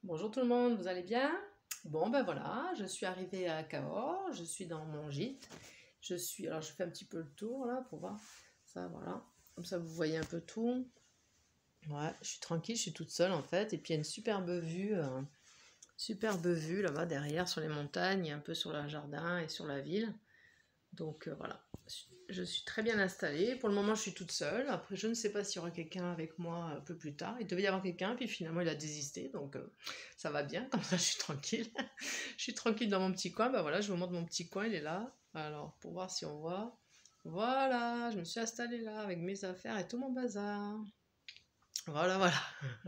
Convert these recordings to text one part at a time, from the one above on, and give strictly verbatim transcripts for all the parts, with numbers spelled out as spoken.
Bonjour tout le monde, vous allez bien? Bon ben voilà, je suis arrivée à Cahors, je suis dans mon gîte. Je suis, alors je fais un petit peu le tour là pour voir ça, voilà. Comme ça vous voyez un peu tout. Ouais, je suis tranquille, je suis toute seule en fait. Et puis il y a une superbe vue, euh, superbe vue là-bas derrière sur les montagnes, un peu sur le jardin et sur la ville. Donc euh, voilà, je suis très bien installée. Pour le moment, je suis toute seule. Après, je ne sais pas s'il y aura quelqu'un avec moi un peu plus tard. Il devait y avoir quelqu'un, puis finalement, il a désisté. Donc euh, ça va bien, comme ça, je suis tranquille. Je suis tranquille dans mon petit coin. Ben voilà, je vous montre mon petit coin, il est là. Alors, pour voir si on voit. Voilà, je me suis installée là avec mes affaires et tout mon bazar. Voilà, voilà.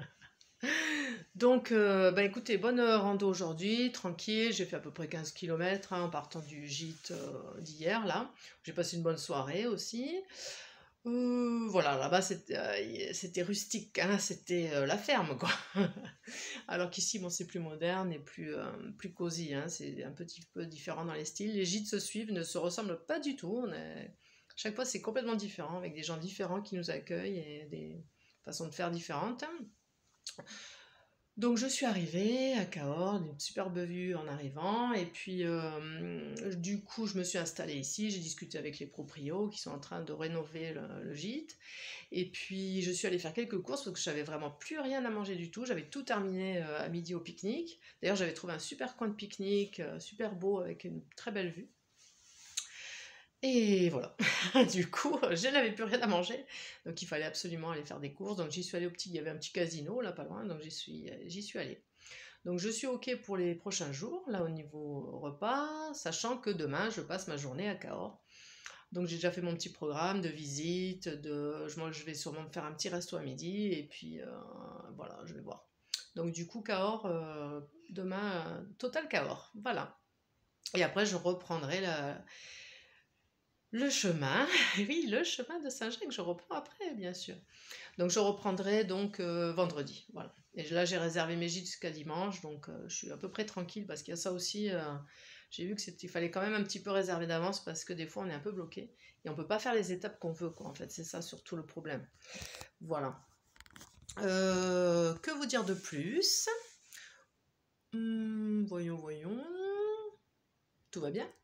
Donc, euh, bah écoutez, bonne euh, rando aujourd'hui, tranquille. J'ai fait à peu près quinze kilomètres en partant du gîte euh, d'hier, là. J'ai passé une bonne soirée aussi. Euh, voilà, là-bas, c'était euh, c'était rustique, hein, c'était euh, la ferme, quoi. Alors qu'ici, bon, c'est plus moderne et plus, euh, plus cosy, hein, c'est un petit peu différent dans les styles. Les gîtes se suivent, ne se ressemblent pas du tout. On est... Chaque fois, c'est complètement différent, avec des gens différents qui nous accueillent et des façons de faire différentes. Donc je suis arrivée à Cahors, une superbe vue en arrivant, et puis euh, du coup je me suis installée ici, j'ai discuté avec les proprios qui sont en train de rénover le, le gîte, et puis je suis allée faire quelques courses parce que j'avais vraiment plus rien à manger du tout, j'avais tout terminé euh, à midi au pique-nique, d'ailleurs j'avais trouvé un super coin de pique-nique, euh, super beau avec une très belle vue. Et voilà, du coup, je n'avais plus rien à manger, donc il fallait absolument aller faire des courses. Donc j'y suis allée au petit, il y avait un petit casino là pas loin, donc j'y suis, j'y suis allée. Donc je suis ok pour les prochains jours, là au niveau repas, sachant que demain je passe ma journée à Cahors. Donc j'ai déjà fait mon petit programme de visite, de, je, moi, je vais sûrement me faire un petit resto à midi, et puis euh, voilà, je vais voir. Donc du coup, Cahors, euh, demain, euh, total Cahors, voilà. Et après je reprendrai la, le chemin, oui, le chemin de Saint-Jacques, je reprends après, bien sûr. Donc je reprendrai donc euh, vendredi, voilà. Et là j'ai réservé mes gîtes jusqu'à dimanche, donc euh, je suis à peu près tranquille parce qu'il y a ça aussi. euh, j'ai vu que c'était, il fallait quand même un petit peu réserver d'avance parce que des fois on est un peu bloqué et on peut pas faire les étapes qu'on veut, quoi. En fait, c'est ça surtout le problème. Voilà. Euh, que vous dire de plus? Hum, voyons, voyons. Tout va bien?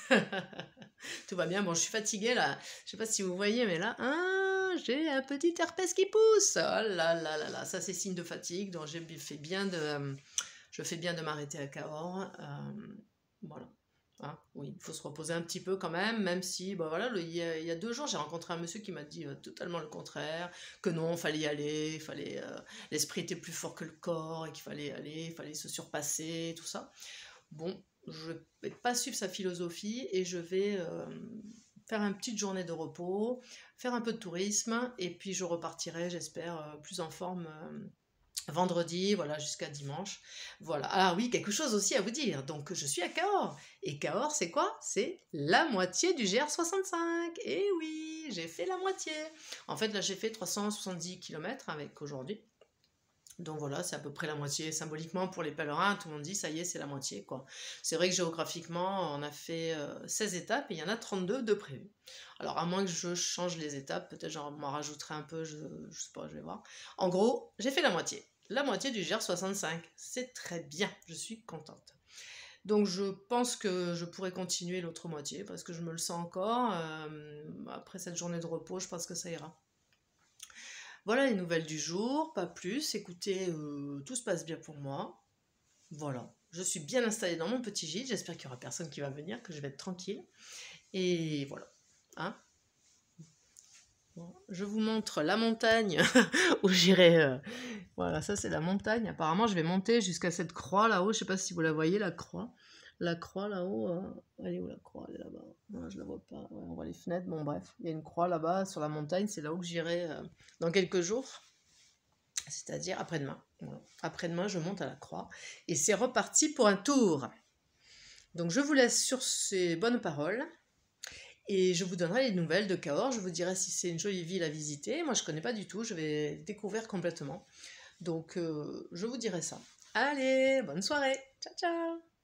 Tout va bien. Bon, je suis fatiguée là. Je sais pas si vous voyez, mais là, hein, j'ai un petit herpès qui pousse. Oh là là là là, ça c'est signe de fatigue. Donc j'ai fait bien de, je fais bien de m'arrêter à Cahors. Euh, voilà. Hein, oui, il faut se reposer un petit peu quand même, même si, bah voilà, le- il y a, il y a deux jours, j'ai rencontré un monsieur qui m'a dit euh, totalement le contraire, que non, fallait y aller, il fallait, euh, l'esprit était plus fort que le corps et qu'il fallait y aller, il fallait se surpasser, tout ça. Bon, je ne vais pas suivre sa philosophie et je vais euh, faire une petite journée de repos, faire un peu de tourisme et puis je repartirai, j'espère, euh, plus en forme euh, vendredi, voilà, jusqu'à dimanche. Voilà. Ah oui, quelque chose aussi à vous dire. Donc, je suis à Cahors. Et Cahors, c'est quoi? C'est la moitié du G R soixante-cinq. Et oui, j'ai fait la moitié. En fait, là, j'ai fait trois cent soixante-dix kilomètres avec aujourd'hui. Donc voilà, c'est à peu près la moitié. Symboliquement, pour les pèlerins, tout le monde dit, ça y est, c'est la moitié, quoi. C'est vrai que géographiquement, on a fait euh, seize étapes et il y en a trente-deux de prévues. Alors, à moins que je change les étapes, peut-être j'en m'en rajouterai un peu, je, je sais pas, je vais voir. En gros, j'ai fait la moitié. La moitié du G R soixante-cinq. C'est très bien, je suis contente. Donc je pense que je pourrais continuer l'autre moitié parce que je me le sens encore. Euh, après cette journée de repos, je pense que ça ira. Voilà les nouvelles du jour, pas plus. Écoutez, euh, tout se passe bien pour moi. Voilà, je suis bien installée dans mon petit gîte. J'espère qu'il n'y aura personne qui va venir, que je vais être tranquille. Et voilà. Hein. Bon, je vous montre la montagne où j'irai. euh, Voilà, ça c'est la montagne. Apparemment, je vais monter jusqu'à cette croix là-haut. Je sais pas si vous la voyez, la croix. La croix là-haut. euh, Elle est où la croix? Elle est là-bas. Non, je la vois pas. Ouais, on voit les fenêtres. Bon, bref, il y a une croix là-bas sur la montagne. C'est là où j'irai euh, dans quelques jours. C'est-à-dire après-demain. Voilà. Après-demain, je monte à la croix. Et c'est reparti pour un tour. Donc je vous laisse sur ces bonnes paroles. Et je vous donnerai les nouvelles de Cahors. Je vous dirai si c'est une jolie ville à visiter. Moi, je ne connais pas du tout. Je vais découvrir complètement. Donc, euh, je vous dirai ça. Allez, bonne soirée. Ciao, ciao.